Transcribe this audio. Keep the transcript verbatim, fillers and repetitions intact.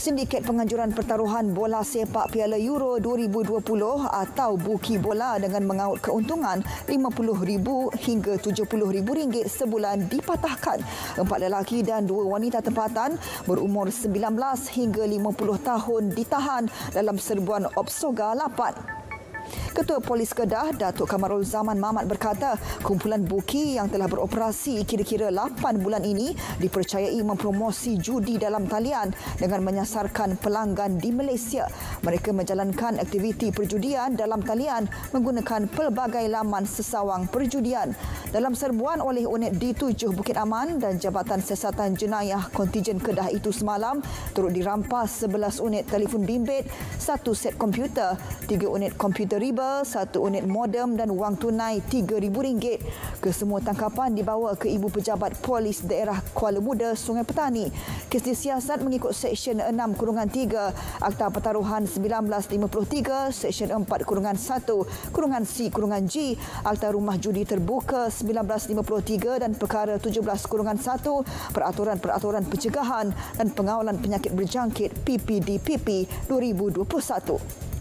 Sindiket penganjuran pertaruhan bola sepak Piala Euro dua ribu dua puluh atau buki bola dengan mengaut keuntungan lima puluh ribu hingga tujuh puluh ribu ringgit sebulan dipatahkan. Empat lelaki dan dua wanita tempatan berumur sembilan belas hingga lima puluh tahun ditahan dalam serbuan Opsoga lapan. Ketua Polis Kedah, Datuk Kamarul Zaman Mamat berkata, kumpulan buki yang telah beroperasi kira-kira lapan bulan ini dipercayai mempromosi judi dalam talian dengan menyasarkan pelanggan di Malaysia. Mereka menjalankan aktiviti perjudian dalam talian menggunakan pelbagai laman sesawang perjudian. Dalam serbuan oleh unit D tujuh Bukit Aman dan Jabatan Siasatan Jenayah Kontijen Kedah itu semalam, turut dirampas sebelas unit telefon bimbit, satu set komputer, tiga unit komputer riba, satu unit modem dan wang tunai tiga ribu ringgit. Kesemua tangkapan dibawa ke Ibu Pejabat Polis Daerah Kuala Muda, Sungai Petani. Kes disiasat mengikut Seksyen enam tiga Akta Pertaruhan seribu sembilan ratus lima puluh tiga, Seksyen empat satu C G Akta Rumah Judi Terbuka seribu sembilan ratus lima puluh tiga dan Perkara tujuh belas satu Peraturan-Peraturan Pencegahan dan Pengawalan Penyakit Berjangkit P P D P P dua ribu dua puluh satu.